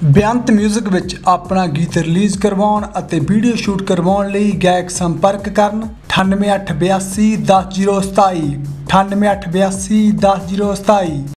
ਬੇਅੰਤ music ਵਿੱਚ ਆਪਣਾ ਗੀਤ ਰਿਲੀਜ਼ ਕਰਵਾਉਣ ਅਤੇ ਵੀਡੀਓ ਸ਼ੂਟ ਕਰਵਾਉਣ ਲਈ ਗਾਇਕ ਸੰਪਰਕ ਕਰਨ 9882 10027 9882 10027।